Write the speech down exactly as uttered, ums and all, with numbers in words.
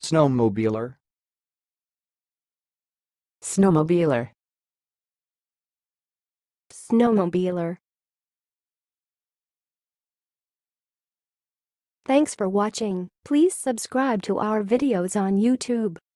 snowmobiler, snowmobiler, snowmobiler. Thanks for watching. Please subscribe to our videos on YouTube.